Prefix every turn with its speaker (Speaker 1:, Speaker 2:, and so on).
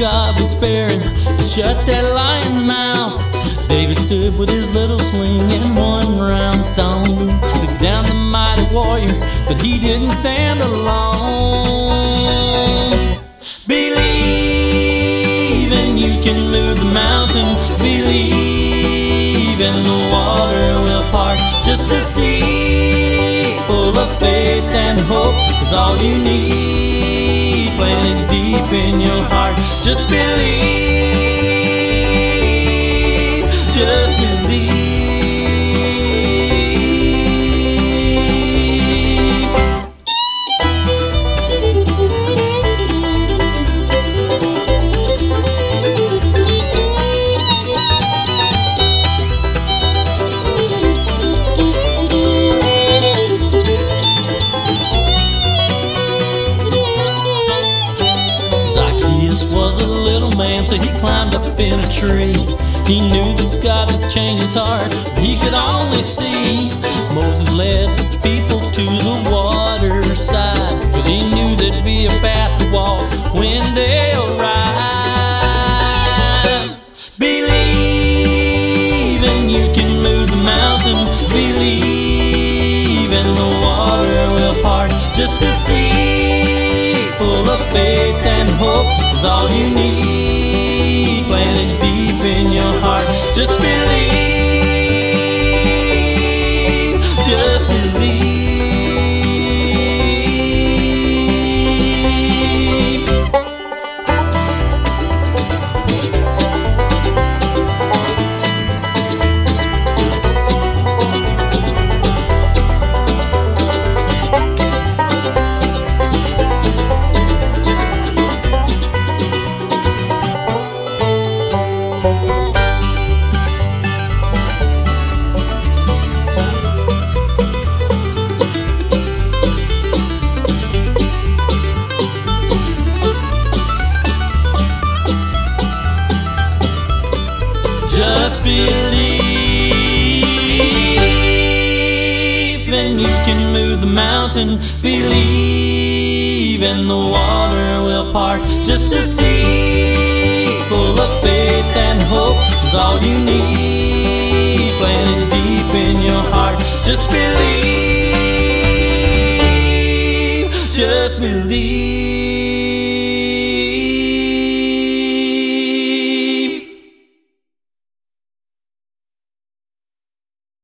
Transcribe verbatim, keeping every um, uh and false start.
Speaker 1: God would spare him and shut that lion's mouth. David stood with his little sling and one round stone, took down the mighty warrior, but he didn't stand alone. Believe and you can move the mountain. Believe and the water will part. Just to see, full of faith and hope is all you need. Planted deep in your heart. Just believe, just believe. Was a little man, so he climbed up in a tree. He knew that God would change his heart if he could only see. Moses led the people to the water's side, 'cause he knew there'd be a path to walk when they arrived. Believe and you can move the mountain. Believe and the water will part. Just to see, full of faith and hope is all you need. Planted deep in your heart. Just believe, just believe. Just believe and you can move the mountain. Believe and the water will part.